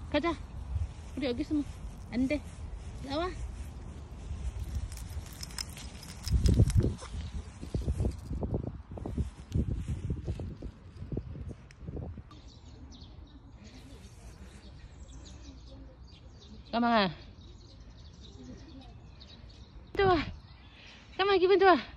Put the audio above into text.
가자. 우리 여기 있으면 안 돼. 나와. 까망아. 좋아. 까망아 기분 좋아.